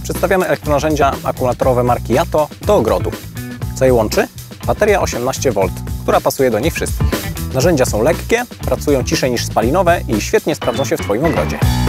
Przedstawiamy elektronarzędzia akumulatorowe marki Yato do ogrodu. Co je łączy? Bateria 18V, która pasuje do nich wszystkich. Narzędzia są lekkie, pracują ciszej niż spalinowe i świetnie sprawdzą się w Twoim ogrodzie.